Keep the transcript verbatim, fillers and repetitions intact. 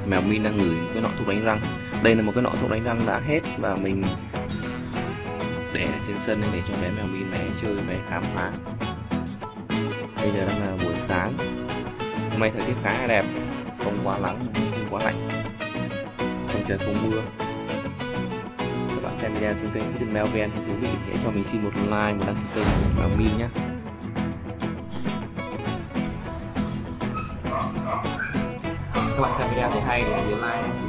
mèo Min đang ngửi cái nọ thuốc đánh răng. Đây là một cái nọ thuốc đánh răng đã hết và mình để ở trên sân để cho bé mèo Min bé chơi, bé khám phá. Bây giờ đang là buổi sáng, hôm nay thời tiết khá là đẹp, không quá nắng, không quá lạnh, không trời không mưa. Các bạn xem video trên kênh Thiết Thực Mèo Ven thì quý vị hãy cho mình xin một like, một đăng ký kênh mèo Min nhé. Các bạn xem video thấy hay thì nhớ like,